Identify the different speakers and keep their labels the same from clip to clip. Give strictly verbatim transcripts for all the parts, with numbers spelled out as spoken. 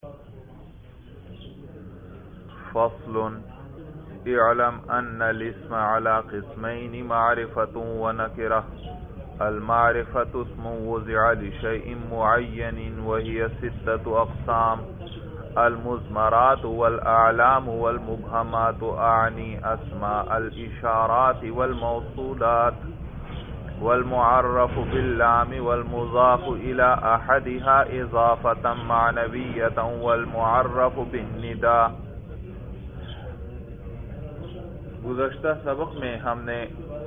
Speaker 1: فصل اعلم ان الاسم على قسمين معرفة ونكرة. المعرفة اسم وضع لشيء معين وهي ستة اقسام: المضمرات والاعلام والمبهمات، اعني اسماء الاشارات والموصولات، والمعرف باللام والمضاف الى احدها اضافة معنوية، والمعرف بالنداء. گزشتہ سبق میں ہم نے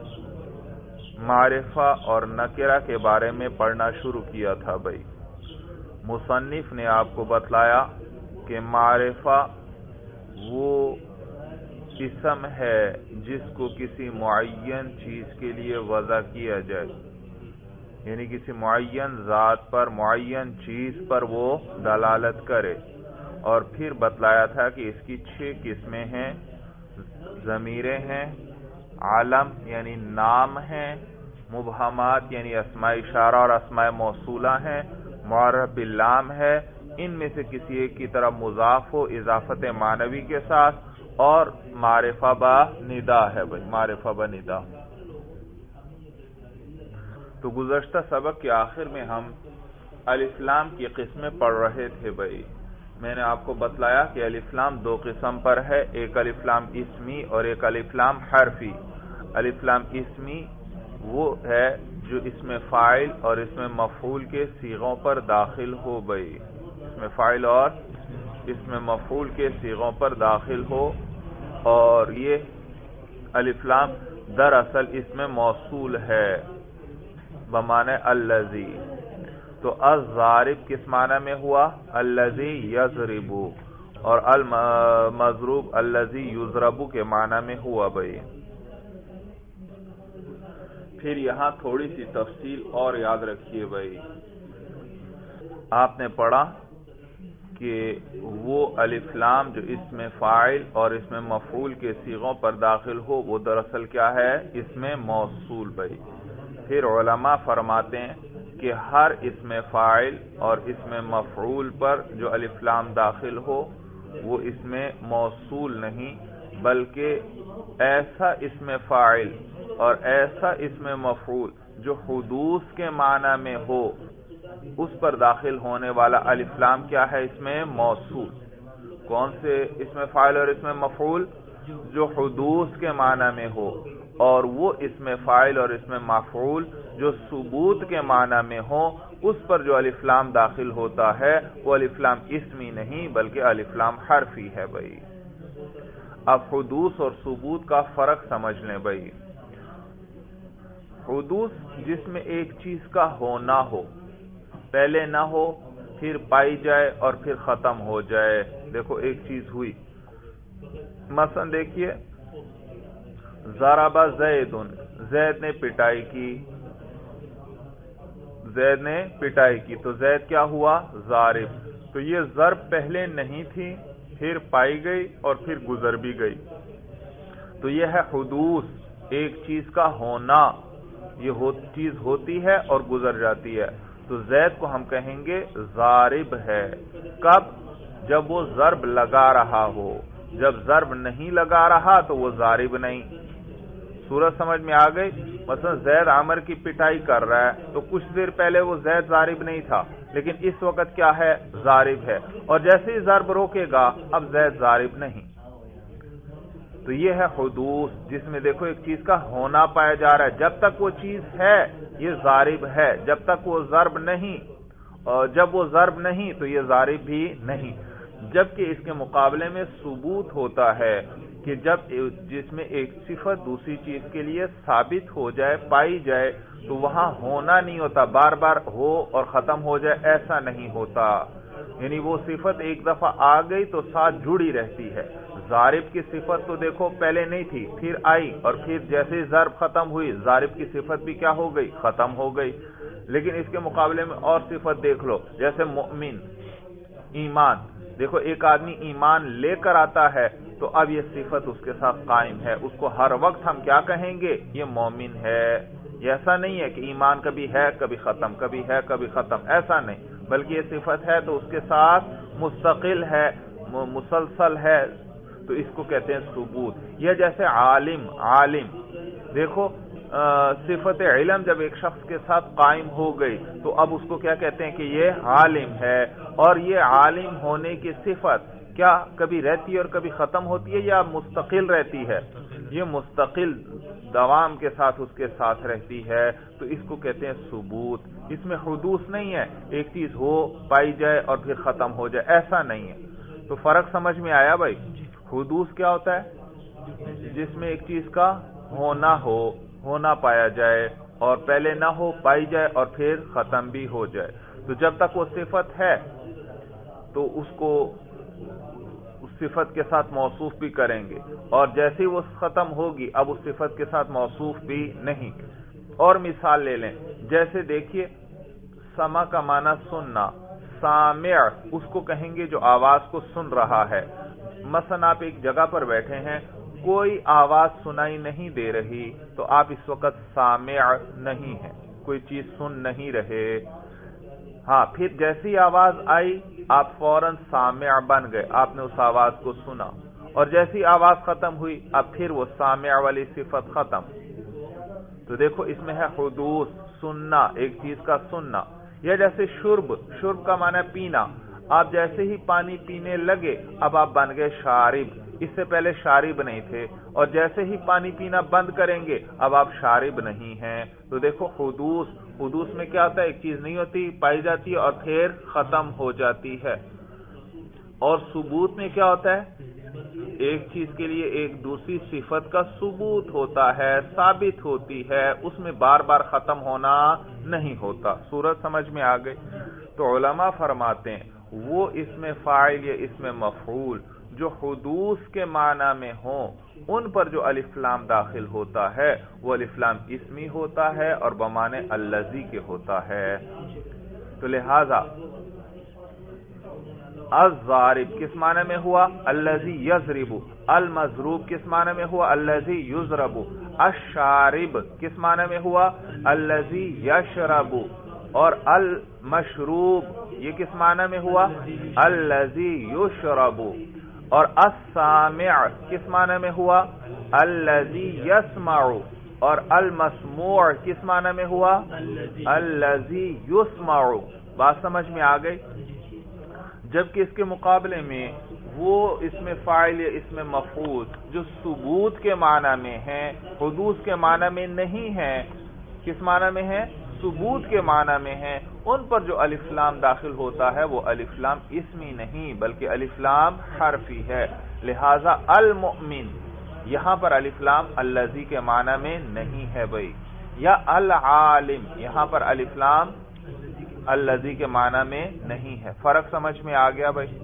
Speaker 1: معرفہ اور نکرہ کے بارے میں پڑھنا شروع کیا تھا. بھائی مصنف نے آپ کو بتلایا کہ معرفہ وہ اسم ہے جس کو کسی معین چیز کے لیے وضع کیا جائے، یعنی کسی معین ذات پر، معین چیز پر وہ دلالت کرے. اور پھر بتلایا تھا کہ اس کی چھ قسمیں ہیں: ضمیریں ہیں، عالم یعنی نام ہیں، مبہمات یعنی اسماء اشارہ اور اسماء موصولہ ہیں، معرف باللام ہے، ان میں سے کسی ایک کی طرف مضاف ہو اضافت معنوی کے ساتھ، اور معرفہ با ندا ہے. بھائی معرفہ با ندا. تو گزشتہ سبق کے آخر میں ہم الف لام کی قسمیں پڑھ رہے تھے. بھائی میں نے آپ کو بتلایا کہ الف لام دو قسم پر ہے، ایک الف لام اسمی اور ایک الف لام حرفی. الف لام اسمی وہ ہے جو اسم فاعل اور اسم مفعول کے صیغوں پر داخل ہو. بھائی اسم فاعل اور اسم مفعول کے صیغوں پر داخل ہو، اور یہ الف لام دراصل اسم موصول ہے بمعنی الذی. تو الضارب کس معنی میں ہوا؟ الذی یضرب، اور المضروب الذی یضرب کے معنی میں ہوا. بھائی پھر یہاں تھوڑی سی تفصیل اور یاد رکھیے. بھائی آپ نے پڑھا کہ وہ الف لام جو اسم فاعل اور اسم مفعول کے صیغوں پر داخل ہو وہ دراصل کیا ہے؟ اسم موصول. بھائی پھر علماء فرماتے ہیں کہ ہر اسم فاعل اور اسم مفعول پر جو الف لام داخل ہو وہ اسم موصول نہیں، بلکہ ایسا اسم فاعل اور ایسا اسم مفعول جو حدوث کے معنی میں ہو اس پر داخل ہونے والا الف لام کیا ہے؟ اسم موصول. کون سے اسم فاعل اور اسم مفعول؟ جو حدوث کے معنی میں ہو. اور وہ اسم فاعل اور اسم مفعول جو ثبوت کے معنی میں ہو اس پر جو الف لام داخل ہوتا ہے وہ الف لام اسمی نہیں بلکہ الف لام حرفی ہے. بھائی اب حدوث اور ثبوت کا فرق سمجھ لیں. بھائی حدوث جس میں ایک چیز کا ہونا ہو، پہلے نہ ہو پھر پائی جائے اور پھر ختم ہو جائے. دیکھو ایک چیز ہوئی، مثلا دیکھیے ضرب زید، زید نے پٹائی کی، زید نے پٹائی کی تو زید کیا ہوا؟ ضارب. تو یہ ضرب پہلے نہیں تھی، پھر پائی گئی اور پھر گزر بھی گئی. تو یہ ہے حدوث، ایک چیز کا ہونا. یہ چیز ہوتی ہے اور گزر جاتی ہے. تو زید کو ہم کہیں گے ضارب ہے. کب؟ جب وہ ضرب لگا رہا ہو. جب ضرب نہیں لگا رہا تو وہ ضارب نہیں. صورت سمجھ میں آ گئی؟ مثلا زید عمر کی پٹائی کر رہا ہے تو کچھ دیر پہلے وہ زید ضارب نہیں تھا، لیکن اس وقت کیا ہے؟ ضارب ہے. اور جیسے ہی ضرب روکے گا اب زید ضارب نہیں. تو یہ ہے حدوث جس میں دیکھو ایک چیز کا ہونا پایا جا رہا ہے. جب تک وہ چیز ہے یہ ضارب ہے، جب تک وہ ضرب نہیں، اور جب وہ ضرب نہیں تو یہ ضارب بھی نہیں. جبکہ اس کے مقابلے میں ثبوت ہوتا ہے کہ جب جس میں ایک صفت دوسری چیز کے لیے ثابت ہو جائے، پائی جائے، تو وہاں ہونا نہیں ہوتا، بار بار ہو اور ختم ہو جائے، ایسا نہیں ہوتا. یعنی وہ صفت ایک دفعہ آ گئی تو ساتھ جڑی رہتی ہے. ضارب کی صفت تو دیکھو پہلے نہیں تھی، پھر آئی، اور پھر جیسے ضرب ختم ہوئی ضارب کی صفت بھی کیا ہو گئی؟ ختم ہو گئی. لیکن اس کے مقابلے میں اور صفت دیکھ لو، جیسے مؤمن، ایمان. دیکھو ایک آدمی ایمان لے کر آتا ہے تو اب یہ صفت اس کے ساتھ قائم ہے، اس کو ہر وقت ہم کیا کہیں گے؟ یہ مومن ہے. یہ ایسا نہیں ہے کہ ایمان کبھی ہے کبھی ختم، کبھی ہے کبھی ختم، ایسا نہیں، بلکہ یہ صفت ہے تو اس کے ساتھ مستقل ہے، مسلسل ہے، تو اس کو کہتے ہیں ثبوت۔ یہ جیسے عالم، عالم دیکھو صفت علم جب ایک شخص کے ساتھ قائم ہو گئی تو اب اس کو کیا کہتے ہیں کہ یہ عالم ہے، اور یہ عالم ہونے کی صفت کیا کبھی رہتی ہے اور کبھی ختم ہوتی ہے یا مستقل رہتی ہے؟ یہ مستقل دوام کے ساتھ اس کے ساتھ رہتی ہے، تو اس کو کہتے ہیں ثبوت۔ اس میں حدوث نہیں ہے، ایک چیز ہو پائی جائے اور پھر ختم ہو جائے، ایسا نہیں ہے۔ تو فرق سمجھ میں آیا بھائی؟ حدوث کیا ہوتا ہے؟ جس میں ایک چیز کا ہونا ہو، ہونا پایا جائے، اور پہلے نہ ہو پائی جائے اور پھر ختم بھی ہو جائے۔ تو جب تک وہ صفت ہے تو اس کو اس صفت کے ساتھ موصوف بھی کریں گے، اور جیسے وہ ختم ہوگی اب اس صفت کے ساتھ موصوف بھی نہیں۔ اور مثال لے لیں، جیسے دیکھیے سمع کا معنی سننا، سامع اس کو کہیں گے جو آواز کو سن رہا ہے۔ مثلا آپ ایک جگہ پر بیٹھے ہیں، کوئی آواز سنائی نہیں دے رہی تو آپ اس وقت سامع نہیں ہیں، کوئی چیز سن نہیں رہے۔ ہاں پھر جیسی آواز آئی آپ فوراً سامع بن گئے، آپ نے اس آواز کو سنا، اور جیسی آواز ختم ہوئی اب پھر وہ سامع والی صفت ختم۔ تو دیکھو اس میں ہے حدوث، سننا، ایک چیز کا سننا۔ یا جیسے شرب، شرب کا معنی پینا، آپ جیسے ہی پانی پینے لگے اب آپ بن گئے شارب، اس سے پہلے شارب نہیں تھے، اور جیسے ہی پانی پینا بند کریں گے اب آپ شارب نہیں ہیں۔ تو دیکھو حدوث، حدوث میں کیا ہوتا ہے؟ ایک چیز نہیں ہوتی، پائی جاتی ہے اور پھر ختم ہو جاتی ہے۔ اور ثبوت میں کیا ہوتا ہے؟ ایک چیز کے لیے ایک دوسری صفت کا ثبوت ہوتا ہے، ثابت ہوتی ہے، اس میں بار بار ختم ہونا نہیں ہوتا۔ صورت سمجھ میں آ گئی؟ تو علماء فرماتے ہیں وہ اس میں فاعل یا اس میں مفعول جو حدوث کے معنی میں ہوں ان پر جو الف لام داخل ہوتا ہے وہ الف لام اسمی ہوتا ہے اور بمعنی الذی کے ہوتا ہے۔ تو لہذا الضارب کس معنی میں ہوا؟ الذی یضرب۔ المضروب کس معنی میں ہوا؟ الذی یضرب۔ الشارب کس معنی میں ہوا؟ الذی یشرب۔ اور المشروب یہ کس معنی میں ہوا؟ الذی یشرب۔ اور السامع کس معنی میں ہوا؟ الذی یسمع۔ اور المسموع کس معنی میں ہوا؟ الذی یسمع۔ بات سمجھ میں آ گئی؟ جبکہ اس کے مقابلے میں وہ اس میں فاعل یا اس میں مفعول جو ثبوت کے معنی میں ہیں، حدوث کے معنی میں نہیں ہیں، کس معنی میں ہیں؟ ثبوت کے معنی میں ہیں، ان پر جو الف لام داخل ہوتا ہے وہ الف لام اسمی نہیں بلکہ الف لام حرفی ہے۔ لہذا المؤمن یہاں پر الف لام الذی کے معنی میں نہیں ہے بھائی، یا العالم یہاں پر الف لام الذی کے معنی میں نہیں ہے۔ فرق سمجھ میں آ گیا بھائی؟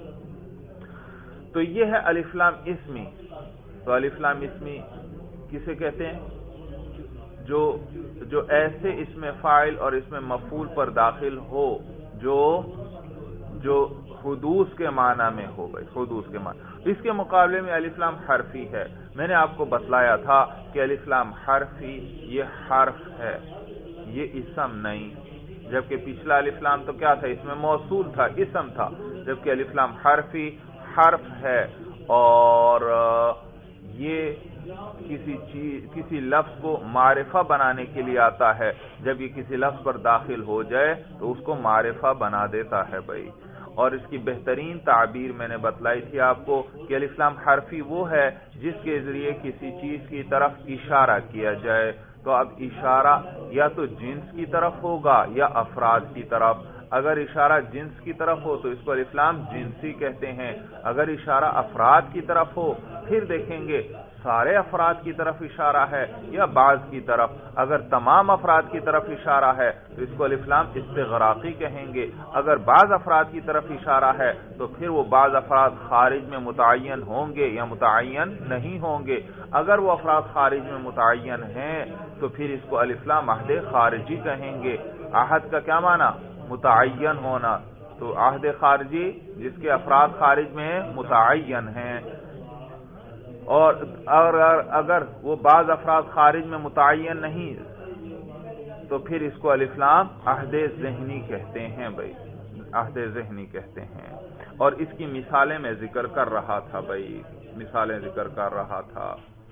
Speaker 1: تو یہ ہے الف لام اسمی۔ تو الف لام اسمی کسے کہتے ہیں؟ جو جو ایسے اس میں فاعل اور اس میں مفعول پر داخل ہو جو جو حدوث کے معنی میں ہو گئی، حدوث کے معنی۔ اس کے مقابلے میں الف لام حرفی ہے۔ میں نے آپ کو بتلایا تھا کہ الف لام حرفی یہ حرف ہے، یہ اسم نہیں، جبکہ پچھلا الف لام تو کیا تھا؟ اس میں موصول تھا، اسم تھا، جبکہ الف لام حرفی حرف ہے، اور یہ کسی چیز کسی لفظ کو معرفہ بنانے کے لیے آتا ہے، جب یہ کسی لفظ پر داخل ہو جائے تو اس کو معرفہ بنا دیتا ہے بھائی۔ اور اس کی بہترین تعبیر میں نے بتلائی تھی آپ کو کہ الف لام حرفی وہ ہے جس کے ذریعے کسی چیز کی طرف اشارہ کیا جائے، تو اب اشارہ یا تو جنس کی طرف ہوگا یا افراد کی طرف۔ اگر اشارہ جنس کی طرف ہو تو اس کو الف لام جنسی کہتے ہیں، اگر اشارہ افراد کی طرف ہو پھر دیکھیں گے سارے افراد کی طرف اشارہ ہے یا بعض کی طرف۔ اگر تمام افراد کی طرف اشارہ ہے تو اس کو الف لام استغراقی کہیں گے، اگر بعض افراد کی طرف اشارہ ہے تو پھر وہ بعض افراد خارج میں متعین ہوں گے یا متعین نہیں ہوں گے۔ اگر وہ افراد خارج میں متعین ہیں تو پھر اس کو الف لام عہد خارجی کہیں گے۔ عہد کا کیا معنی؟ متعین ہونا، تو عہد خارجی جس کے افراد خارج میں ہیں، متعین ہیں۔ اور اگر اگر وہ بعض افراد خارج میں متعین نہیں تو پھر اس کو الف لام عہد ذہنی کہتے ہیں بھائی۔ عہد ذہنی کہتے ہیں. اور اس کی مثالیں میں ذکر کر رہا تھا بھائی، مثالیں ذکر کر رہا تھا،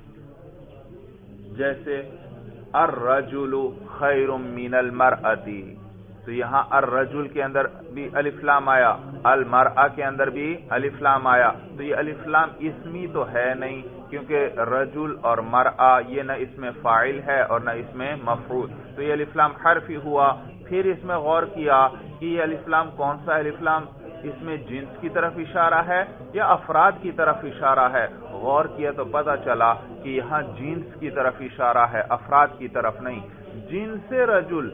Speaker 1: جیسے الرجل خیر من المرأة، تو یہاں الرجل کے اندر بھی الف لام آیا، المرأة کے اندر بھی الف لام آیا. تو یہ الف لام اسمی تو ہے نہیں، کیونکہ رجل اور مرأة یہ نہ اس میں فاعل ہے اور نہ اس میں مفعول، تو یہ الف لام حرفی ہوا. پھر اس میں غور کیا کہ یہ الف لام کون سا الف لام، اس میں جنس کی طرف اشارہ ہے یا افراد کی طرف اشارہ ہے. غور کیا تو پتہ چلا کہ یہاں جنس کی طرف اشارہ ہے، افراد کی طرف نہیں. جنس رجل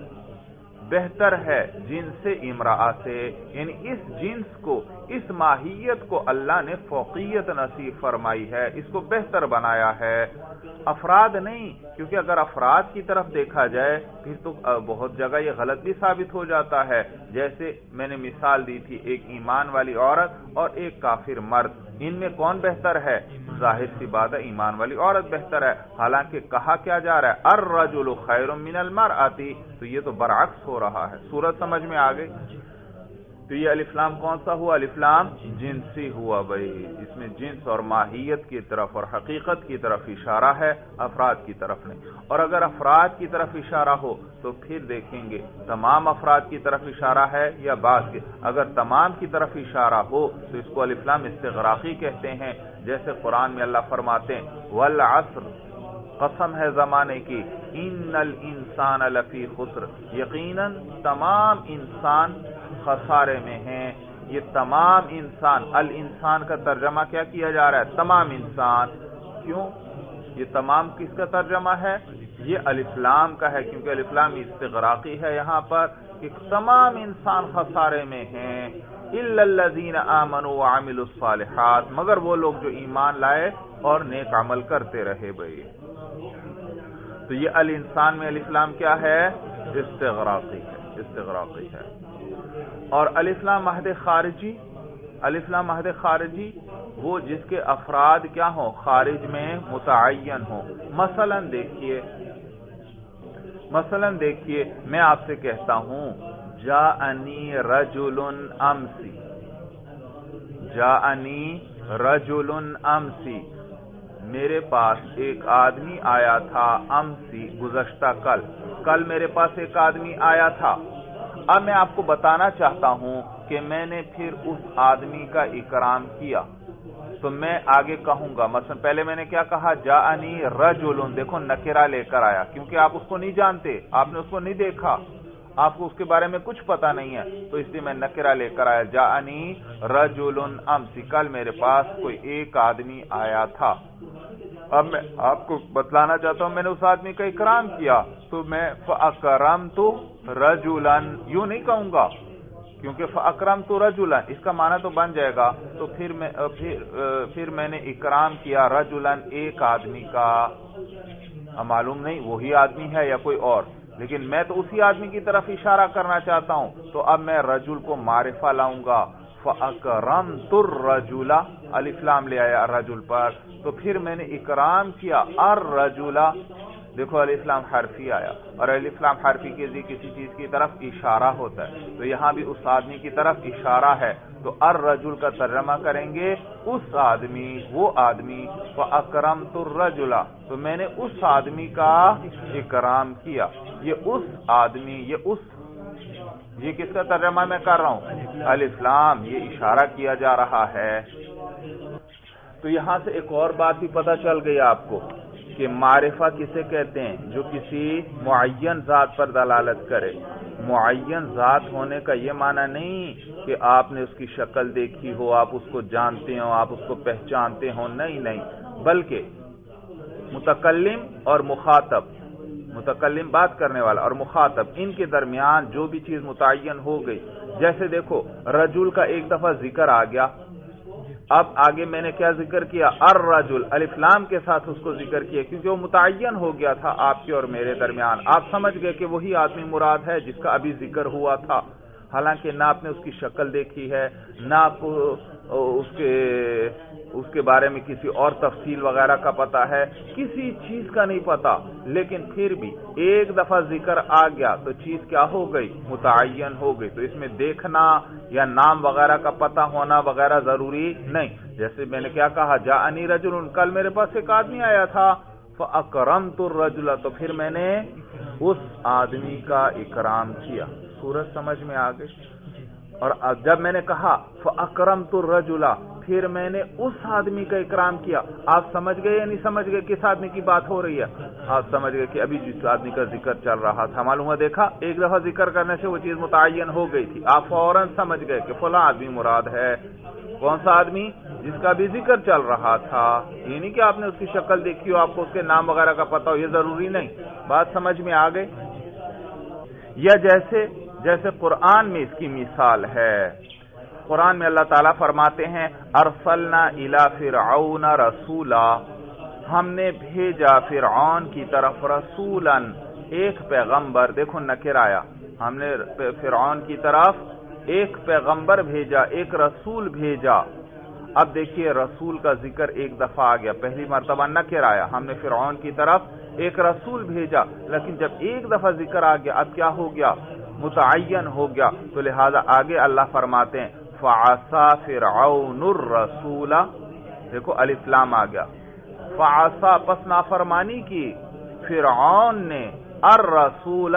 Speaker 1: بہتر ہے جنس امرأہ سے، یعنی اس جنس کو، اس ماہیت کو اللہ نے فوقیت نصیب فرمائی ہے، اس کو بہتر بنایا ہے، افراد نہیں. کیونکہ اگر افراد کی طرف دیکھا جائے پھر تو بہت جگہ یہ غلط بھی ثابت ہو جاتا ہے. جیسے میں نے مثال دی تھی، ایک ایمان والی عورت اور ایک کافر مرد، ان میں کون بہتر ہے؟ ظاہر سی بات ہے ایمان والی عورت بہتر ہے، حالانکہ کہا کیا جا رہا ہے الرجل خیر من المرأة، تو یہ تو برعکس ہو رہا ہے. صورت سمجھ میں آ گئی؟ تو یہ الف لام کون سا ہوا؟ الف لام جنسی ہوا بھائی، اس میں جنس اور ماہیت کی طرف اور حقیقت کی طرف اشارہ ہے، افراد کی طرف نہیں. اور اگر افراد کی طرف اشارہ ہو تو پھر دیکھیں گے تمام افراد کی طرف اشارہ ہے یا بعض کے. اگر تمام کی طرف اشارہ ہو تو اس کو الف لام استغراقی کہتے ہیں. جیسے قرآن میں اللہ فرماتے ہیں والعصر، قسم ہے زمانے کی، ان الانسان لفی خسر، یقیناً تمام انسان خسارے میں ہیں. یہ تمام انسان، الانسان کا ترجمہ کیا کیا جا رہا ہے؟ تمام انسان. کیوں یہ تمام کس کا ترجمہ ہے؟ یہ الف لام کا ہے، کیونکہ الف لام استغراقی ہے یہاں پر، کہ تمام انسان خسارے میں ہیں. الا الذین آمنوا وعملوا الصالحات، مگر وہ لوگ جو ایمان لائے اور نیک عمل کرتے رہے بھائی. تو یہ الانسان میں الف لام کیا ہے؟ استغراقی ہے، استغراقی ہے. اور الف لام مہد خارجی، الف لام مہد خارجی وہ جس کے افراد کیا ہوں؟ خارج میں متعین ہوں. مثلا دیکھیے مثلا دیکھیے میں آپ سے کہتا ہوں جاءنی رجل امسی، جاءنی رجل امسی، میرے پاس ایک آدمی آیا تھا، امسی گزشتہ کل، کل میرے پاس ایک آدمی آیا تھا. اب میں آپ کو بتانا چاہتا ہوں کہ میں نے پھر اس آدمی کا اکرام کیا، تو میں آگے کہوں گا مثلا پہلے میں نے کیا کہا؟ جاءنی رجل، دیکھو نکرہ لے کر آیا، کیونکہ آپ اس کو نہیں جانتے، آپ نے اس کو نہیں دیکھا، آپ کو اس کے بارے میں کچھ پتا نہیں ہے، تو اس لیے میں نکرہ لے کر آیا. جاءنی رجل امسی، کل میرے پاس کوئی ایک آدمی آیا تھا. اب میں آپ کو بتلانا چاہتا ہوں میں نے اس آدمی کا اکرام کیا، تو میں فَأَكْرَمْتُ رَجُلًا یوں نہیں کہوں گا، کیونکہ فَأَكْرَمْتُ رَجُلًا اس کا معنی تو بن جائے گا. تو پھر میں پھر, پھر میں نے اکرام کیا رجلا، ایک آدمی کا. معلوم نہیں وہی آدمی ہے یا کوئی اور، لیکن میں تو اسی آدمی کی طرف اشارہ کرنا چاہتا ہوں. تو اب میں رجل کو معرفہ لاؤں گا، فَأَكْرَمْتُ الرَّجُلَ، الف لام لے آیا رجل پر، تو پھر میں نے اکرام کیا الرجل. دیکھو الف لام حرفی آیا، اور الف لام حرفی کے ذکر کسی چیز کی طرف اشارہ ہوتا ہے، تو یہاں بھی اس آدمی کی طرف اشارہ ہے. تو الرجل کا ترجمہ کریں گے اس آدمی، وہ آدمی. فَأَكْرَمْتُ الرَّجُلَ، تو میں نے اس آدمی کا اکرام کیا. یہ اس آدمی، یہ اس یہ کس کا ترجمہ میں کر رہا ہوں؟ الف لام، یہ اشارہ کیا جا رہا ہے. تو یہاں سے ایک اور بات بھی پتہ چل گئی آپ کو کہ معرفہ کسے کہتے ہیں؟ جو کسی معین ذات پر دلالت کرے. معین ذات ہونے کا یہ معنی نہیں کہ آپ نے اس کی شکل دیکھی ہو، آپ اس کو جانتے ہو، آپ اس کو پہچانتے ہو، نہیں نہیں، بلکہ متکلم اور مخاطب، متکلم بات کرنے والا اور مخاطب، ان کے درمیان جو بھی چیز متعین ہو گئی. جیسے دیکھو رجل کا ایک دفعہ ذکر آ گیا، اب آگے میں نے کیا ذکر کیا؟ الرجل، الف لام کے ساتھ اس کو ذکر کیا، کیونکہ وہ متعین ہو گیا تھا آپ کے اور میرے درمیان. آپ سمجھ گئے کہ وہی آدمی مراد ہے جس کا ابھی ذکر ہوا تھا. حالانکہ نہ آپ نے اس کی شکل دیکھی ہے، نہ آپ کو اس کے اس کے بارے میں کسی اور تفصیل وغیرہ کا پتہ ہے، کسی چیز کا نہیں پتا، لیکن پھر بھی ایک دفعہ ذکر آ گیا تو چیز کیا ہو گئی؟ متعین ہو گئی۔ تو اس میں دیکھنا یا نام وغیرہ کا پتہ ہونا وغیرہ ضروری نہیں۔ جیسے میں نے کیا کہا، جاءنی رجل، کل میرے پاس ایک آدمی آیا تھا، فاکرمت الرجل، تو پھر میں نے اس آدمی کا اکرام کیا۔ سورج سمجھ میں آ گئی؟ اور جب میں نے کہا فاکرمت الرجل، پھر میں نے اس آدمی کا اکرام کیا، آپ سمجھ گئے یا نہیں سمجھ گئے کس آدمی کی بات ہو رہی ہے؟ آپ سمجھ گئے کہ ابھی جس آدمی کا ذکر چل رہا تھا، معلوم ہوا، دیکھا ایک دفعہ ذکر کرنے سے وہ چیز متعین ہو گئی تھی، آپ فوراً سمجھ گئے کہ فلاں آدمی مراد ہے۔ کون سا آدمی؟ جس کا بھی ذکر چل رہا تھا۔ یہ نہیں کہ آپ نے اس کی شکل دیکھی ہو، آپ کو اس کے نام وغیرہ کا پتہ ہو، یہ ضروری نہیں۔ بات سمجھ میں آ گئی؟ یا جیسے جیسے قرآن میں اس کی مثال ہے، قرآن میں اللہ تعالیٰ فرماتے ہیں ارسلنا الی فرعون رسولا، ہم نے بھیجا فرعون کی طرف رسولا، ایک پیغمبر، دیکھو نکر آیا، ہم نے فرعون کی طرف ایک پیغمبر بھیجا، ایک رسول بھیجا۔ اب دیکھیے رسول کا ذکر ایک دفعہ آ گیا، پہلی مرتبہ نکر آیا، ہم نے فرعون کی طرف ایک رسول بھیجا، لیکن جب ایک دفعہ ذکر آ گیا اب کیا ہو گیا؟ متعین ہو گیا۔ تو لہذا آگے اللہ فرماتے ہیں فعصا فرعون الرسول، دیکھو الف لام آ گیا، فعصا پس نافرمانی کی، فرعون نے، الرسول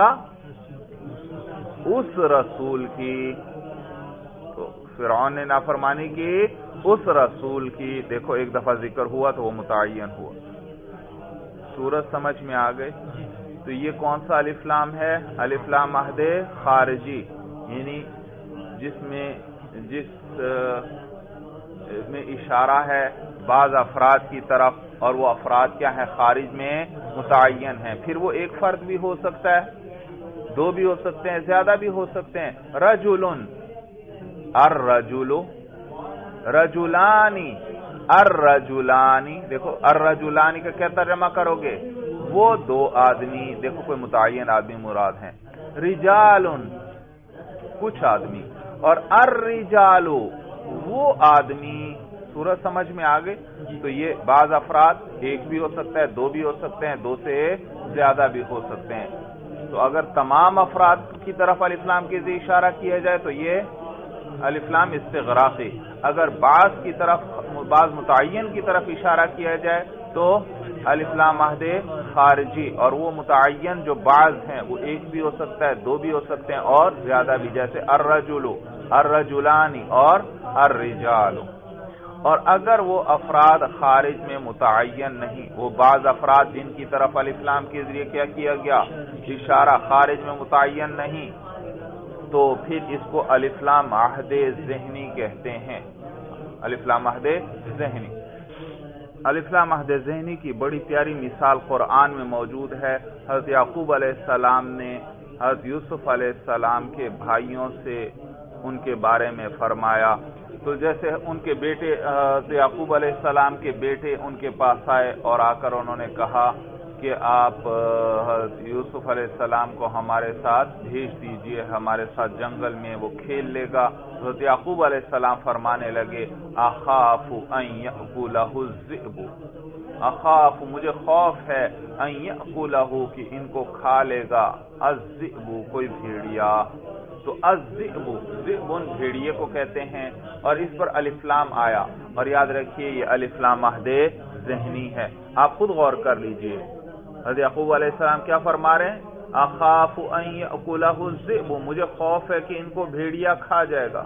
Speaker 1: اس رسول کی، تو فرعون نے نافرمانی کی اس رسول کی، دیکھو ایک دفعہ ذکر ہوا تو وہ متعین ہوا۔ سورج سمجھ میں آ گئی؟ تو یہ کون سا الف لام ہے؟ الف لام عہد خارجی، یعنی جس میں جس میں اشارہ ہے بعض افراد کی طرف، اور وہ افراد کیا ہے؟ خارج میں متعین ہیں۔ پھر وہ ایک فرد بھی ہو سکتا ہے، دو بھی ہو سکتے ہیں، زیادہ بھی ہو سکتے ہیں۔ رجل، الرجل، رجلانی، الرجلانی، دیکھو الرجلانی کا کیا ترجمہ کرو گے؟ وہ دو آدمی، دیکھو کوئی متعین آدمی مراد ہیں۔ رجال، کچھ آدمی، اور الرجال، وہ آدمی۔ سورج سمجھ میں آ گئی؟ تو یہ بعض افراد ایک بھی ہو سکتا ہے، دو بھی ہو سکتے ہیں، دو سے زیادہ بھی ہو سکتے ہیں۔ تو اگر تمام افراد کی طرف الف لام کے ذریعے اشارہ کیا جائے تو یہ الف لام استغراقی، اگر بعض کی طرف، بعض متعین کی طرف اشارہ کیا جائے تو الف لام عہد خارجی، اور وہ متعین جو بعض ہیں وہ ایک بھی ہو سکتا ہے، دو بھی ہو سکتے ہیں، اور زیادہ بھی، جیسے الرجل، الرجلانی اور الرجال۔ اور اگر وہ افراد خارج میں متعین نہیں، وہ بعض افراد جن کی طرف الف لام کے ذریعے کیا کیا گیا اشارہ خارج میں متعین نہیں، تو پھر اس کو الف لام عہد ذہنی کہتے ہیں۔ الف لام عہد ذہنی، الف لام عہد ذہنی کی بڑی پیاری مثال قرآن میں موجود ہے۔ حضرت یعقوب علیہ السلام نے حضرت یوسف علیہ السلام کے بھائیوں سے ان کے بارے میں فرمایا، تو جیسے ان کے بیٹے حضرت یعقوب علیہ السلام کے بیٹے ان کے پاس آئے اور آ کر انہوں نے کہا کہ آپ حضرت یوسف علیہ السلام کو ہمارے ساتھ بھیج دیجئے، ہمارے ساتھ جنگل میں وہ کھیل لے گا۔ حضرت یعقوب علیہ السلام فرمانے لگے اخاف ان یأکلہ الذئب، اخاف مجھے خوف ہے، ان یأکلہ کہ ان کو کھا لے گا، الذئب کوئی بھیڑیا۔ تو الذئب، ذئب بھیڑیے کو کہتے ہیں، اور اس پر الف لام آیا، اور یاد رکھیے یہ الف لام عہد ذہنی ہے، آپ خود غور کر لیجئے۔ حضرت یعقوب علیہ السلام کیا فرما رہے ہیں؟ اخاف ان یأکلہ الذئب، مجھے خوف ہے کہ ان کو بھیڑیا کھا جائے گا۔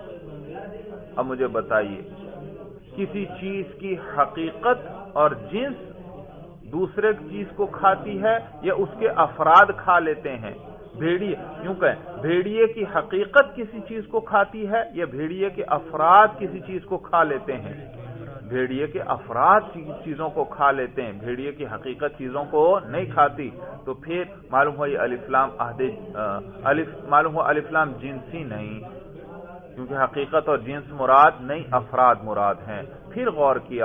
Speaker 1: اب مجھے بتائیے، کسی چیز کی حقیقت اور جنس دوسرے چیز کو کھاتی ہے یا اس کے افراد کھا لیتے ہیں؟ بھیڑیے، یوں کہیں بھیڑیے کی حقیقت کسی چیز کو کھاتی ہے یا بھیڑیے کے افراد کسی چیز کو کھا لیتے ہیں؟ بھیڑیے کے افراد چیزوں کو کھا لیتے ہیں، بھیڑیے کی حقیقت چیزوں کو نہیں کھاتی۔ تو پھر معلوم ہوا یہ الف لام عہد الف معلوم ہوا الف لام جنسی نہیں، کیونکہ حقیقت اور جنس مراد نہیں، افراد مراد ہیں۔ پھر غور کیا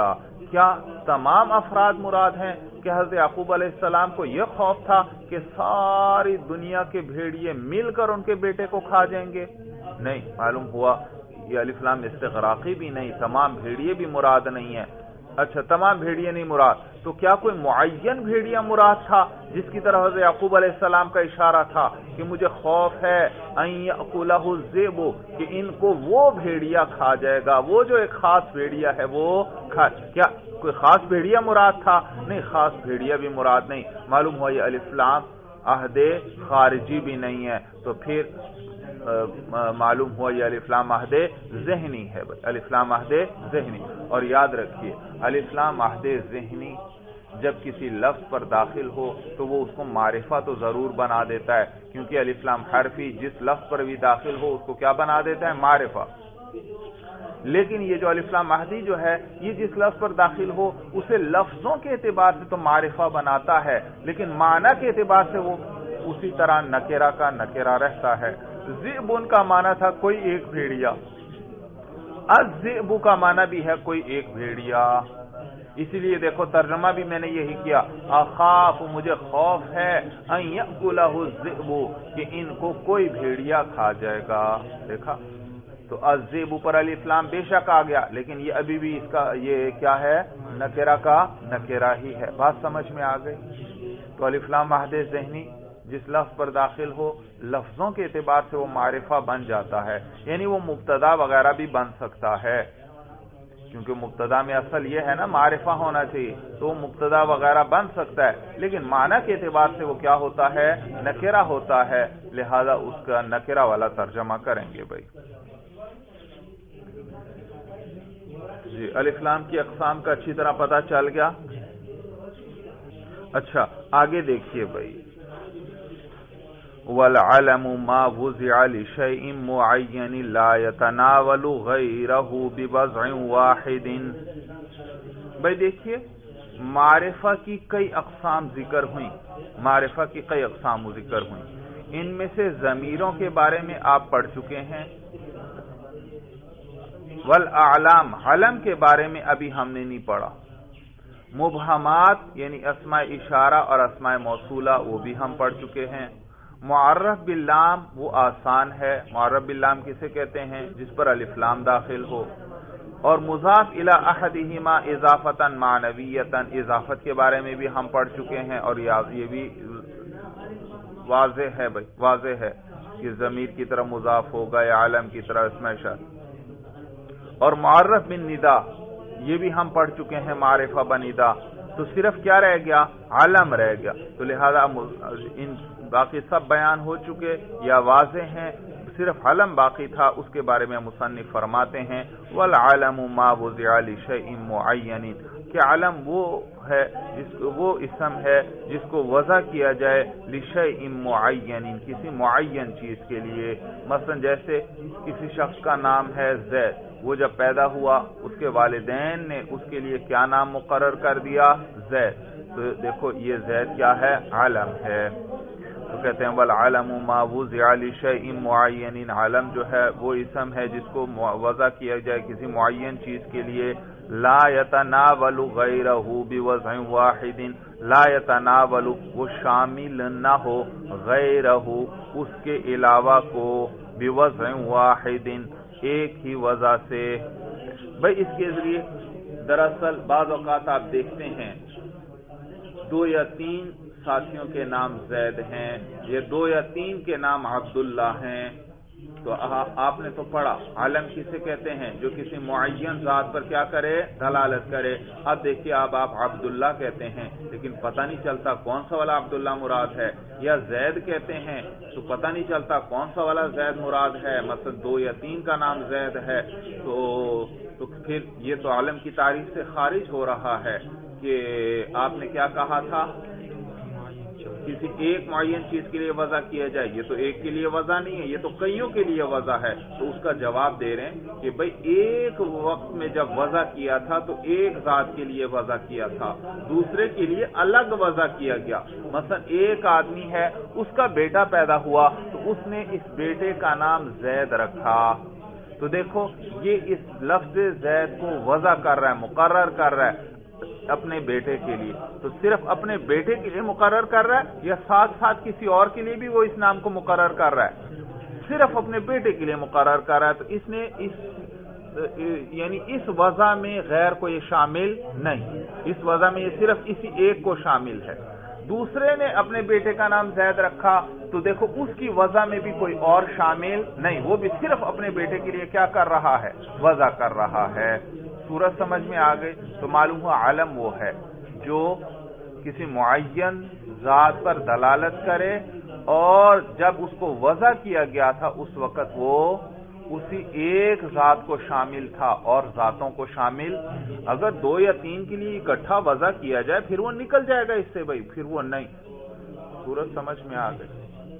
Speaker 1: کیا تمام افراد مراد ہیں کہ حضرت یعقوب علیہ السلام کو یہ خوف تھا کہ ساری دنیا کے بھیڑیے مل کر ان کے بیٹے کو کھا جائیں گے؟ نہیں، معلوم ہوا یہ الف لام استغراقی بھی نہیں، تمام بھیڑیے بھی مراد نہیں ہے۔ اچھا، تمام بھیڑیے نہیں مراد، تو کیا کوئی معین بھیڑیا مراد تھا جس کی طرح حضرت یعقوب علیہ السلام کا اشارہ تھا کہ مجھے خوف ہے ان یأکلہ الذئب، کہ ان کو وہ بھیڑیا کھا جائے گا، وہ جو ایک خاص بھیڑیا ہے وہ کھا، کیا کوئی خاص بھیڑیا مراد تھا؟ نہیں، خاص بھیڑیا بھی مراد نہیں۔ معلوم ہوا یہ الف لام عہد خارجی بھی نہیں ہے، تو پھر معلوم ہوا یہ الف لام عہد ذہنی ہے، الف لام عہد ذہنی۔ اور یاد رکھیے الف لام عہد ذہنی جب کسی لفظ پر داخل ہو تو وہ اس کو معرفہ تو ضرور بنا دیتا ہے، کیونکہ الف لام حرفی جس لفظ پر بھی داخل ہو اس کو کیا بنا دیتا ہے؟ معرفہ۔ لیکن یہ جو الف لام عہدی جو ہے یہ جس لفظ پر داخل ہو اسے لفظوں کے اعتبار سے تو معرفہ بناتا ہے، لیکن معنی کے اعتبار سے وہ اسی طرح نکرہ کا نکرہ رہتا ہے۔ ذئب کا معنی تھا کوئی ایک بھیڑیا، الذئب کا معنی بھی ہے کوئی ایک بھیڑیا، اسی لیے دیکھو ترجمہ بھی میں نے یہی کیا، اخاف مجھے خوف ہے ان یأکلہ الذئب، کہ ان کو کوئی بھیڑیا کھا جائے گا۔ دیکھا تو الذئب پر الف لام بے شک آ گیا، لیکن یہ ابھی بھی اس کا یہ کیا ہے؟ نکرہ کا نکرہ ہی ہے۔ بات سمجھ میں آ گئی؟ تو الف لام عہد ذہنی جس لفظ پر داخل ہو لفظوں کے اعتبار سے وہ معرفہ بن جاتا ہے، یعنی وہ مبتدا وغیرہ بھی بن سکتا ہے، کیونکہ مبتدا میں اصل یہ ہے نا معرفہ ہونا چاہیے، تو وہ مبتدا وغیرہ بن سکتا ہے، لیکن معنی کے اعتبار سے وہ کیا ہوتا ہے؟ نکرہ ہوتا ہے، لہذا اس کا نکرہ والا ترجمہ کریں گے بھائی۔ جی، الف لام کی اقسام کا اچھی طرح پتہ چل گیا۔ اچھا آگے دیکھیے بھائی، وَالْعَلَمُ مَا وُزِعَ لِشَيْءٍ مُعَيَّنٍ لَا يَتَنَاوَلُ غَيْرَهُ بِوَضْعٍ وَاحِدٍ۔ بھائی دیکھیے معرفہ کی کئی اقسام ذکر ہوئیں، معرفہ کی کئی اقسام ذکر ہوئیں، ان میں سے ضمیروں کے بارے میں آپ پڑھ چکے ہیں، والأعلام علم کے بارے میں ابھی ہم نے نہیں پڑھا، مبہمات یعنی اسماء اشارہ اور اسماء موصولہ وہ بھی ہم پڑھ چکے ہیں، معرف باللام وہ آسان ہے، معرف باللام کسے کہتے ہیں؟ جس پر الف لام داخل ہو، اور مضاف الی احدہما اضافتا معنویتا اضافت کے بارے میں بھی ہم پڑھ چکے ہیں، اور یہ بھی واضح ہے بھائی، واضح ہے کہ ضمیر کی طرح مضاف ہوگا یا عالم کی طرح اسم اشارہ، اور معرف بالندا یہ بھی ہم پڑھ چکے ہیں، معرفہ بندا، تو صرف کیا رہ گیا؟ علم رہ گیا، تو لہذا ان باقی سب بیان ہو چکے یا واضح ہیں، صرف علم باقی تھا، اس کے بارے میں مصنف فرماتے ہیں والعلم ما وضع لشیء معین، کہ علم وہ ہے جس وہ اسم ہے جس کو وضع کیا جائے لشیء معین، کسی معین چیز کے لیے، مثلا جیسے کسی شخص کا نام ہے زید، وہ جب پیدا ہوا اس کے والدین نے اس کے لیے کیا نام مقرر کر دیا؟ زید، تو دیکھو یہ زید کیا ہے؟ علم ہے، تو کہتے ہیں والعلم ما وضع لشیء معین، علم جو ہے وہ اسم ہے جس کو وضع کیا جائے کسی معین چیز کے لیے، لا یتناول غیرہ بوضع واحد، لا یتناول وہ شامل نہ ہو غیرہ اس کے علاوہ کو، بوضع واحد ایک ہی وضع سے۔ بھئی اس کے ذریعے دراصل بعض اوقات آپ دیکھتے ہیں دو یا تین ساتھیوں کے نام زید ہیں، یا دو یا تین کے نام عبداللہ ہیں، تو آپ نے تو پڑھا علم کسے کہتے ہیں؟ جو کسی معین ذات پر کیا کرے؟ دلالت کرے۔ اب دیکھیے اب آپ عبداللہ کہتے ہیں لیکن پتہ نہیں چلتا کون سا والا عبداللہ مراد ہے، یا زید کہتے ہیں تو پتہ نہیں چلتا کون سا والا زید مراد ہے، مثلا دو یا تین کا نام زید ہے، تو تو پھر یہ تو علم کی تعریف سے خارج ہو رہا ہے کہ آپ نے کیا کہا تھا؟ کسی ایک معین چیز کے لیے وضع کیا جائے، یہ تو ایک کے لیے وضع نہیں ہے، یہ تو کئیوں کے لیے وضع ہے، تو اس کا جواب دے رہے ہیں کہ بھئی ایک وقت میں جب وضع کیا تھا تو ایک ذات کے لیے وضع کیا تھا، دوسرے کے لیے الگ وضع کیا گیا، مثلا ایک آدمی ہے اس کا بیٹا پیدا ہوا تو اس نے اس بیٹے کا نام زید رکھا، تو دیکھو یہ اس لفظ زید کو وضع کر رہا ہے، مقرر کر رہا ہے، اپنے بیٹے کے لیے، تو صرف اپنے بیٹے کے لیے مقرر کر رہا ہے یا ساتھ ساتھ کسی اور کے لیے بھی وہ اس نام کو مقرر کر رہا ہے؟ صرف اپنے بیٹے کے لیے مقرر کر رہا ہے، تو اس نے اس یعنی اس وضع میں غیر کو یہ شامل نہیں، اس وضع میں یہ صرف اسی ایک کو شامل ہے۔ دوسرے نے اپنے بیٹے کا نام زید رکھا تو دیکھو اس کی وضع میں بھی کوئی اور شامل نہیں، وہ بھی صرف اپنے بیٹے کے لیے کیا کر رہا ہے؟ وضع کر رہا ہے۔ صورت سمجھ میں آ گئی؟ تو معلوم ہوا علم وہ ہے جو کسی معین ذات پر دلالت کرے، اور جب اس کو وضع کیا گیا تھا اس وقت وہ اسی ایک ذات کو شامل تھا اور ذاتوں کو شامل، اگر دو یا تین کے لیے اکٹھا وضع کیا جائے پھر وہ نکل جائے گا اس سے بھائی، پھر وہ نہیں۔ صورت سمجھ میں آ گئی؟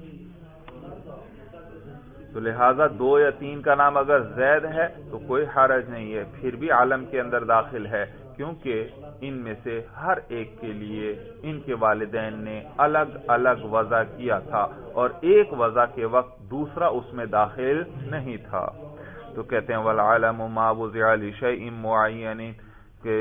Speaker 1: تو لہذا دو یا تین کا نام اگر زید ہے تو کوئی حرج نہیں ہے، پھر بھی عالم کے اندر داخل ہے، کیونکہ ان میں سے ہر ایک کے لیے ان کے والدین نے الگ الگ وضع کیا تھا اور ایک وضع کے وقت دوسرا اس میں داخل نہیں تھا۔ تو کہتے ہیں والعالم ما وضع لشیء معین، کہ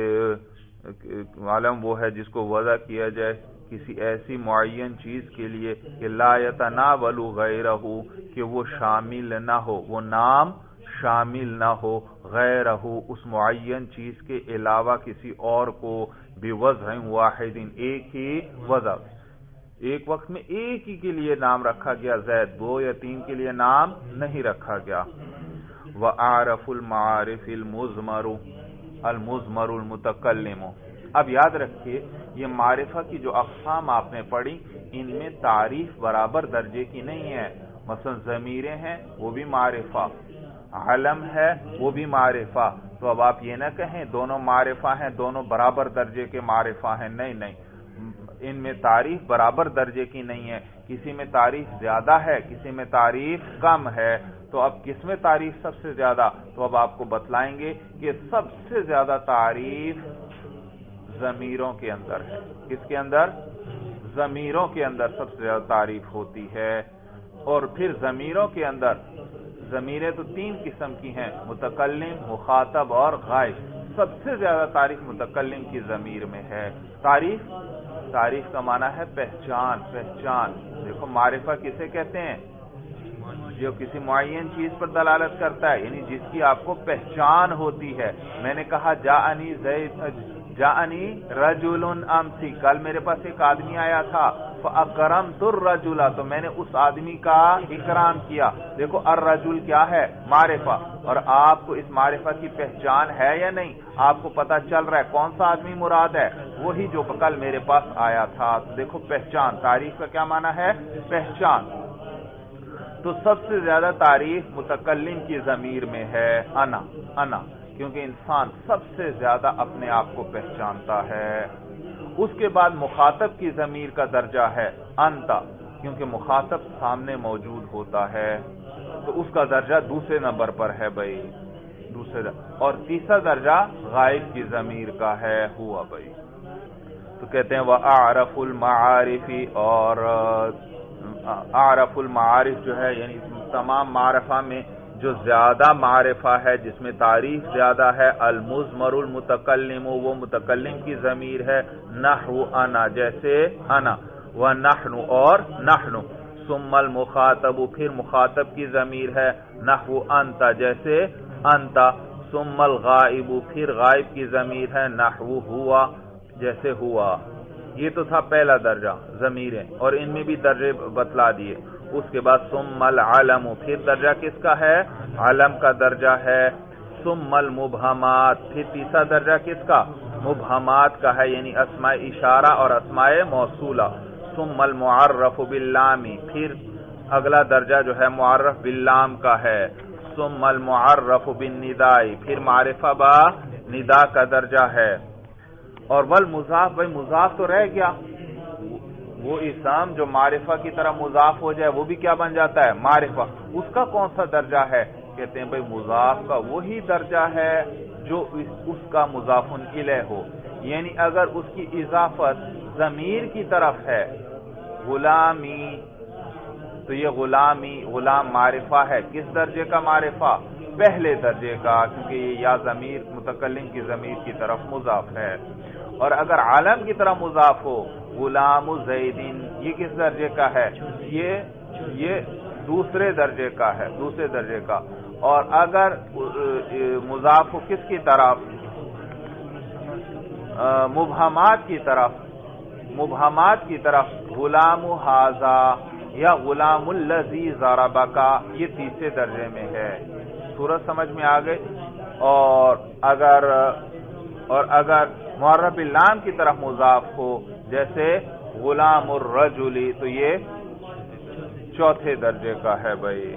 Speaker 1: عالم وہ ہے جس کو وضع کیا جائے کسی ایسی معین چیز کے لیے کہ لا یتناول غیرہ، کہ وہ شامل نہ ہو، وہ نام شامل نہ ہو غیرہ، اس معین چیز کے علاوہ کسی اور کو، بوضع واحد، ایک ہی وضع، ایک وقت میں ایک ہی کے لیے نام رکھا گیا زید، دو یا تین کے لیے نام نہیں رکھا گیا۔ وَأَعْرَفُ الْمَعَارِفِ الْمُزْمَرُ الْمُزْمَرُ الْمُتَكَلِّمُ۔ اب یاد رکھیے یہ معرفہ کی جو اقسام آپ نے پڑھی ان میں تعریف برابر درجے کی نہیں ہے، مثلا ضمیریں ہیں وہ بھی معرفہ، علم ہے وہ بھی معرفہ، تو اب آپ یہ نہ کہیں دونوں معرفہ ہیں، دونوں برابر درجے کے معرفہ ہیں، نہیں نہیں، ان میں تعریف برابر درجے کی نہیں ہے، کسی میں تعریف زیادہ ہے کسی میں تعریف کم ہے، تو اب کس میں تعریف سب سے زیادہ؟ تو اب آپ کو بتلائیں گے کہ سب سے زیادہ تعریف ضمیروں کے اندر ہے۔ کس کے اندر؟ ضمیروں کے اندر سب سے زیادہ تعریف ہوتی ہے، اور پھر ضمیروں کے اندر ضمیریں تو تین قسم کی ہیں، متکلم، مخاطب اور غائب، سب سے زیادہ تعریف متکلم کی ضمیر میں ہے۔ تعریف تعریف کا معنی ہے پہچان، پہچان۔ دیکھو معرفہ کسے کہتے ہیں؟ جو کسی معین چیز پر دلالت کرتا ہے، یعنی جس کی آپ کو پہچان ہوتی ہے۔ میں نے کہا جاءنی زید جاءنی رجل امسی، کل میرے پاس ایک آدمی آیا تھا، فاکرمت الرجل، تو میں نے اس آدمی کا اکرام کیا۔ دیکھو الرجل کیا ہے؟ معرفہ، اور آپ کو اس معرفہ کی پہچان ہے یا نہیں؟ آپ کو پتا چل رہا ہے کون سا آدمی مراد ہے؟ وہی جو کل میرے پاس آیا تھا۔ دیکھو پہچان، تعریف کا کیا معنی ہے؟ پہچان۔ تو سب سے زیادہ تعریف متکلم کی ضمیر میں ہے، انا انا، کیونکہ انسان سب سے زیادہ اپنے آپ کو پہچانتا ہے۔ اس کے بعد مخاطب کی ضمیر کا درجہ ہے انتا، کیونکہ مخاطب سامنے موجود ہوتا ہے، تو اس کا درجہ دوسرے نمبر پر ہے بھائی، دوسرے درجہ۔ اور تیسرا درجہ غائب کی ضمیر کا ہے، ہوا بھائی۔ تو کہتے ہیں وَأَعْرَفُ الْمَعَارِفِ، اور اعرف المعارف جو ہے یعنی تمام معرفہ میں جو زیادہ معرفہ ہے، جس میں تعریف زیادہ ہے، المزمر المتکلم، وہ متکلم کی ضمیر ہے، نحو انا، جیسے انا، ونحن، اور نحن، ثم المخاطب، پھر مخاطب کی ضمیر ہے، نحو انت، جیسے انت، ثم الغائب، پھر غائب کی ضمیر ہے، نحو ہوا، جیسے ہوا۔ یہ تو تھا پہلا درجہ ضمیریں، اور ان میں بھی درجے بتلا دیے۔ اس کے بعد ثم العلم، پھر درجہ کس کا ہے؟ علم کا درجہ ہے۔ ثم المبہمات، پھر تیسرا درجہ کس کا؟ مبہمات کا ہے، یعنی اسماء اشارہ اور اسماء موصولہ۔ ثم المعرف باللام، پھر اگلا درجہ جو ہے معرف باللام کا ہے۔ ثم المعرف بالنداء، پھر معرفہ با ندا کا درجہ ہے۔ اور والمضاف، بھائی مضاف تو رہ گیا، وہ اسم جو معرفہ کی طرح مضاف ہو جائے وہ بھی کیا بن جاتا ہے؟ معرفہ۔ اس کا کون سا درجہ ہے؟ کہتے ہیں بھائی مضاف کا وہی درجہ ہے جو اس کا مضاف الیہ ہو، یعنی اگر اس کی اضافت ضمیر کی طرف ہے، غلامی، تو یہ غلامی، غلام معرفہ ہے، کس درجے کا معرفہ؟ پہلے درجے کا، کیونکہ یہ یا ضمیر متکلم کی ضمیر کی طرف مضاف ہے۔ اور اگر عالم کی طرح مضاف ہو غلام زیدین، یہ کس درجے کا ہے؟ یہ یہ دوسرے درجے کا ہے، دوسرے درجے کا۔ اور اگر مضاف ہو کس کی طرف؟ مبہمات کی طرف، مبہمات کی طرف، غلام ھذا یا غلام الذی ضربکا، یہ تیسرے درجے میں ہے۔ صورت سمجھ میں آ گئی؟ اور اگر اور اگر معرف باللام کی طرف مضاف ہو جیسے غلام الرجلی تو یہ چوتھے درجے کا ہے بھائی۔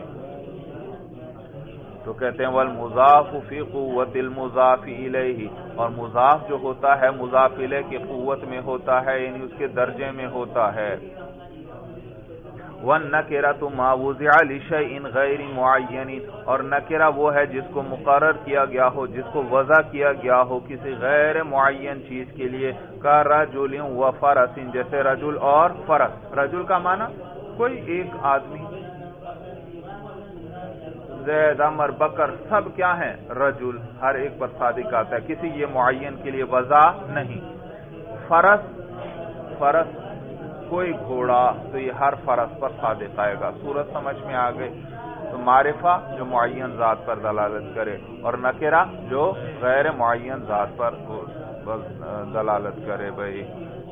Speaker 1: تو کہتے ہیں والمضاف فی قوت المضاف الیہ، اور مضاف جو ہوتا ہے مضاف الیہ کی قوت میں ہوتا ہے، یعنی اس کے درجے میں ہوتا ہے۔ وَالنَّكِرَةُ مَا وُضِعَ لِشَيْءٍ غَيْرِ مُعَيَّنٍ، اور نکرہ وہ ہے جس کو مقرر کیا گیا ہو، جس کو وضع کیا گیا ہو کسی غیر معین چیز کے لیے، کا رجل و فرس، جیسے رجل اور فرس۔ رجل کا معنی کوئی ایک آدمی، زید عمر بکر سب کیا ہیں؟ رجل، ہر ایک پر صادق آتا ہے، کسی یہ معین کے لیے وضع نہیں۔ فرس، فرس کوئی گھوڑا، تو یہ ہر فرس پر صادق آئے گا۔ صورت سمجھ میں آ گئی؟ تو معرفہ جو معین ذات پر دلالت کرے، اور نکرہ جو غیر معین ذات پر دلالت کرے۔ بھائی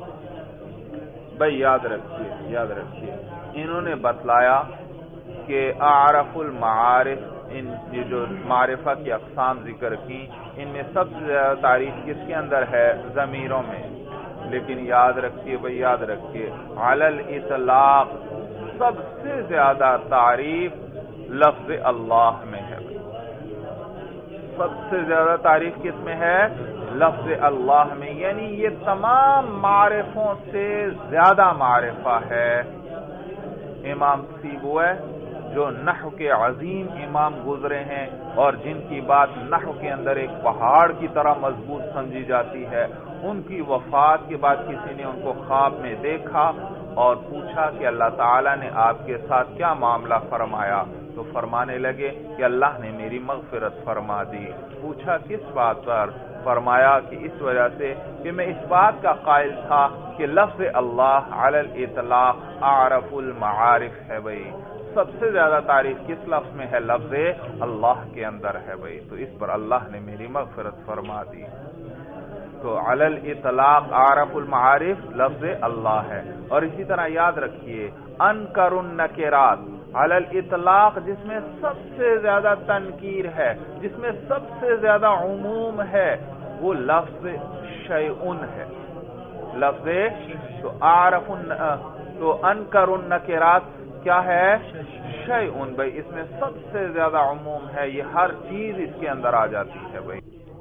Speaker 1: بھائی یاد رکھیے، یاد رکھیے انہوں نے بتلایا کہ اعرف المعارف، ان یہ جو معرفہ کی اقسام ذکر کی، ان میں سب سے زیادہ تعریف کس کے اندر ہے؟ ضمیروں میں۔ لیکن یاد رکھیے بھائی، یاد رکھیے علی الاطلاق سب سے زیادہ تعریف لفظ اللہ میں ہے۔ سب سے زیادہ تعریف کس میں ہے؟ لفظ اللہ میں، یعنی یہ تمام معرفوں سے زیادہ معرفہ ہے۔ امام سیبویہ جو نحو کے عظیم امام گزرے ہیں اور جن کی بات نحو کے اندر ایک پہاڑ کی طرح مضبوط سمجھی جاتی ہے، ان کی وفات کے بعد کسی نے ان کو خواب میں دیکھا اور پوچھا کہ اللہ تعالیٰ نے آپ کے ساتھ کیا معاملہ فرمایا؟ تو فرمانے لگے کہ اللہ نے میری مغفرت فرما دی۔ پوچھا کس بات پر؟ فرمایا کہ اس وجہ سے کہ میں اس بات کا قائل تھا کہ لفظ اللہ علی الاطلاق اعرف المعارف ہے۔ بھائی سب سے زیادہ تعریف کس لفظ میں ہے؟ لفظ اللہ کے اندر ہے بھائی، تو اس پر اللہ نے میری مغفرت فرما دی۔ تو علی الاطلاق اعرف المعارف لفظ اللہ ہے۔ اور اسی طرح یاد رکھیے انکر النکرات علی الاطلاق جس میں سب سے زیادہ تنکیر ہے، جس میں سب سے زیادہ عموم ہے، وہ لفظ شیئن ہے۔ لفظ تو اعرف تو انکر النکرات کیا ہے؟ شیئن۔ بھائی اس میں سب سے زیادہ عموم ہے، یہ ہر چیز اس کے اندر آ جاتی ہے بھائی۔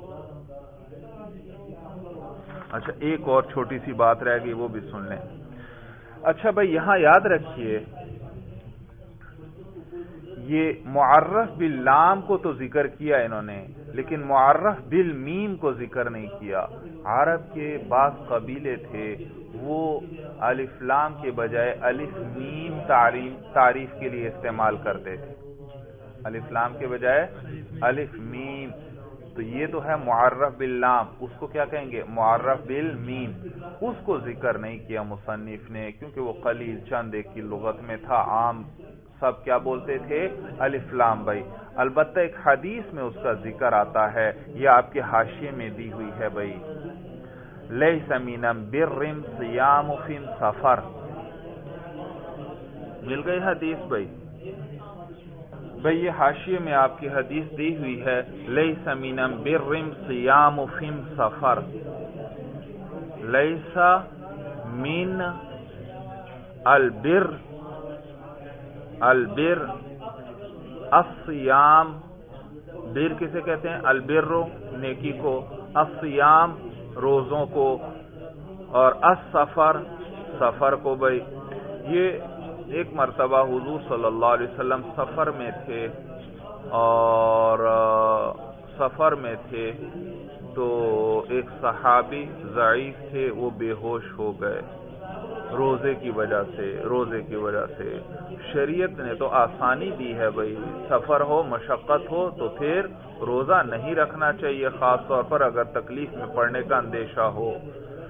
Speaker 1: اچھا ایک اور چھوٹی سی بات رہ گئی، وہ بھی سن لیں۔ اچھا بھائی یہاں یاد رکھیے یہ معرف باللام کو تو ذکر کیا انہوں نے، لیکن معرف بالمیم کو ذکر نہیں کیا۔ عرب کے بعض قبیلے تھے وہ الف لام کے بجائے الف میم تعریف کے لیے استعمال کرتے تھے، الف لام کے بجائے الف میم، تو یہ تو ہے معرف باللام، اس کو کیا کہیں گے؟ معرف بالمیم۔ اس کو ذکر نہیں کیا مصنف نے کیونکہ وہ قلیل چند ایک کی لغت میں تھا، عام سب کیا بولتے تھے؟ الف لام بھائی۔ البتہ ایک حدیث میں اس کا ذکر آتا ہے، یہ آپ کے حاشیے میں دی ہوئی ہے بھائی، لیس من بر صیام فی سفر، مل گئی حدیث بھائی؟ بھئی یہ حاشیے میں آپ کی حدیث دی ہوئی ہے لیس من بر صیام فی سفر، لیس من البر البر الصیام، بر کسے کہتے ہیں؟ البر نیکی کو، الصیام روزوں کو، اور السفر سفر کو۔ بھائی یہ ایک مرتبہ حضور صلی اللہ علیہ وسلم سفر میں تھے، اور سفر میں تھے تو ایک صحابی ضعیف تھے، وہ بے ہوش ہو گئے روزے کی وجہ سے، روزے کی وجہ سے۔ شریعت نے تو آسانی دی ہے بھائی، سفر ہو مشقت ہو تو پھر روزہ نہیں رکھنا چاہیے، خاص طور پر اگر تکلیف میں پڑنے کا اندیشہ ہو۔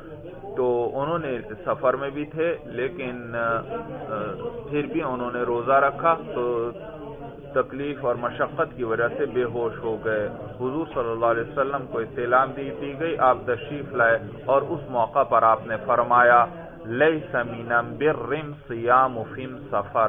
Speaker 1: تو انہوں نے سفر میں بھی تھے لیکن پھر بھی انہوں نے روزہ رکھا تو تکلیف اور مشقت کی وجہ سے بے ہوش ہو گئے. حضور صلی اللہ علیہ وسلم کو اطلاع دی دی گئی، آپ تشریف لائے اور اس موقع پر آپ نے فرمایا لیس من بر صیام فی سفر.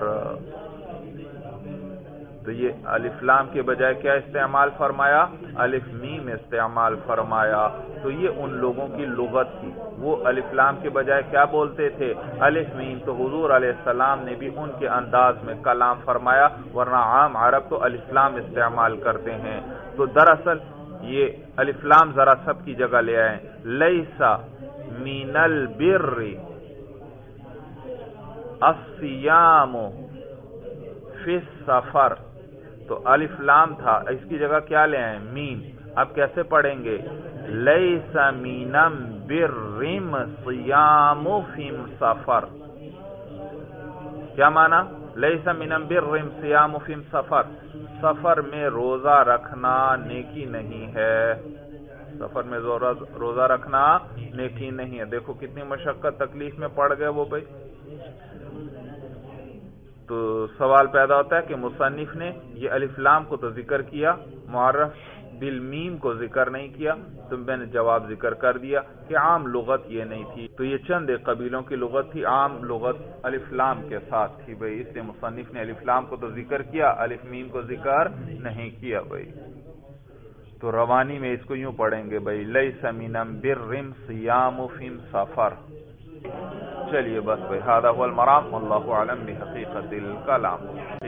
Speaker 1: تو یہ الف لام کے بجائے کیا استعمال فرمایا؟ الف میم استعمال فرمایا. تو یہ ان لوگوں کی لغت تھی، وہ الف لام کے بجائے کیا بولتے تھے؟ الف میم. تو حضور علیہ السلام نے بھی ان کے انداز میں کلام فرمایا، ورنہ عام عرب تو الف لام استعمال کرتے ہیں. تو دراصل یہ الف لام ذرا سب کی جگہ لے آئیں. لیس من البر الصیام فی السفر، تو الف لام تھا، اس کی جگہ کیا لے آئیں؟ میم. اب کیسے پڑھیں گے؟ لیس من بر صیام فی سفر. کیا معنی؟ لیس من بر صیام فی سفر، سفر میں روزہ رکھنا نیکی نہیں ہے. سفر میں روزہ رکھنا نیکی نہیں ہے. دیکھو کتنی مشقت تکلیف میں پڑ گئے وہ بھائی. تو سوال پیدا ہوتا ہے کہ مصنف نے یہ الف لام کو تو ذکر کیا، معرف بالمیم کو ذکر نہیں کیا. تو میں نے جواب ذکر کر دیا کہ عام لغت یہ نہیں تھی. تو یہ چند ایک قبیلوں کی لغت تھی، عام لغت الف لام کے ساتھ تھی بھائی، اس لیے مصنف نے الف لام کو تو ذکر کیا، الف میم کو ذکر نہیں کیا بھائی. تو روانی میں اس کو یوں پڑھیں گے بھائی لیس من بر صیام فی سفر. چلیے بس بھائی، ھذا هو المرام واللہ اعلم بحقیقت الکلام.